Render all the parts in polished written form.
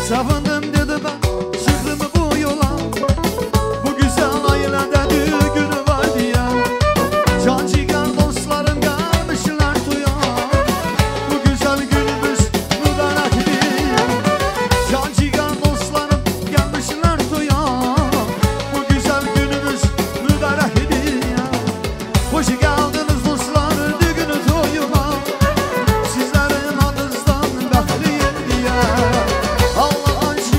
Savundım dedi ben, çıktım bu yola. Bu güzel ailede düğünü var diye. Can ciğer dostlarım gelmişler toya. Bu güzel günümüz mübarek diye. Can ciğer dostlarım gelmişler toya. Bu güzel günümüz mübarek diye. Hoş geldiniz dostlar düğünü toyuma. Sizlerin adınızdan bəxtliyim diye. Allah'ın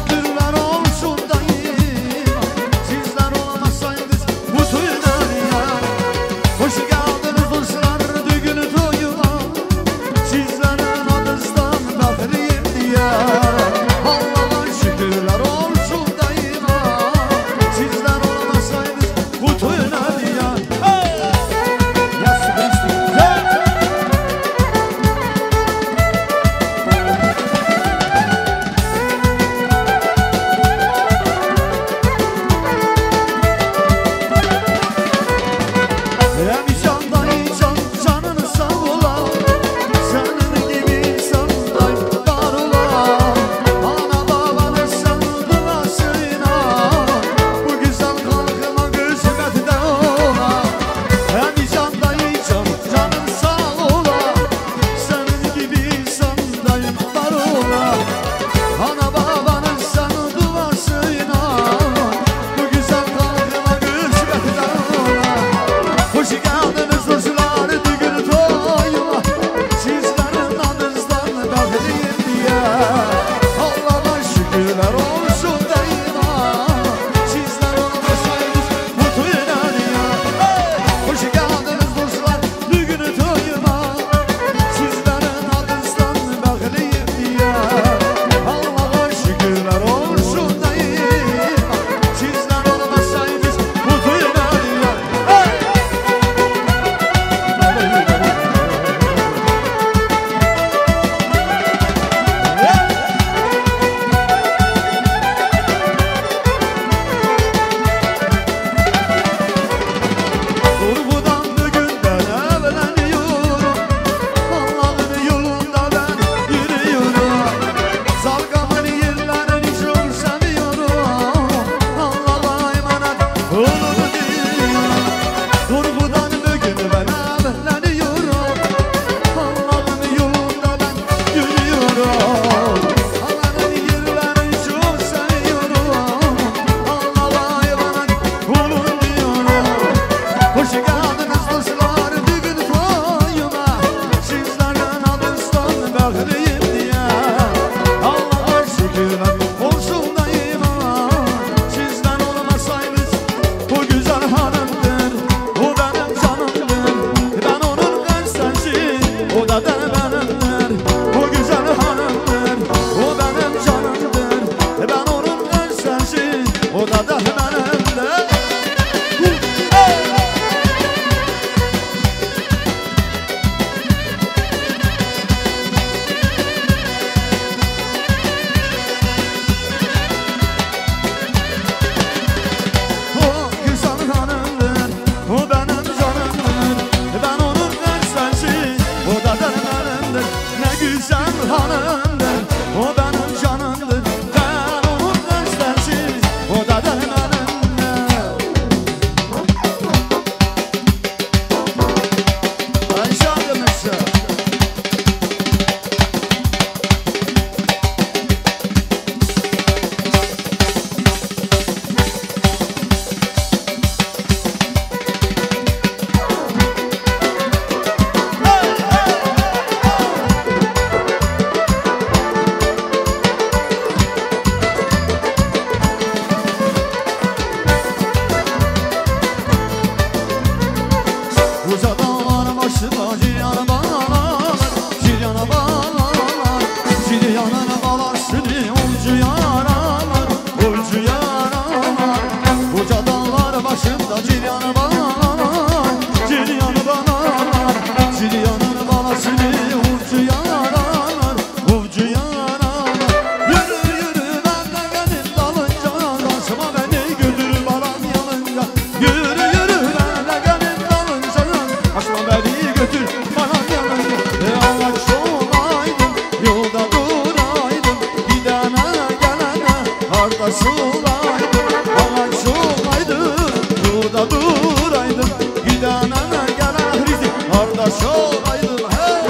kardeş olaydım, ağaç olaydım, yolda duraydım, gidene gelen rizik kardeş olaydım. Hey!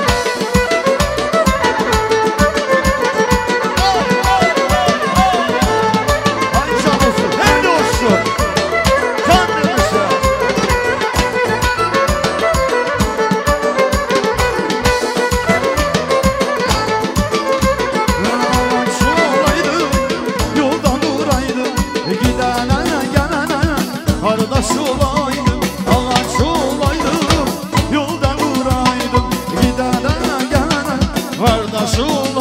Ay can olsun, hem olsun, can demişler. Ağaç olaydım, yolda duraydım, gidene gelene kardeş olaydım, ağaç olaydım, yolda duraydım, gidene gelene kardeş olaydım.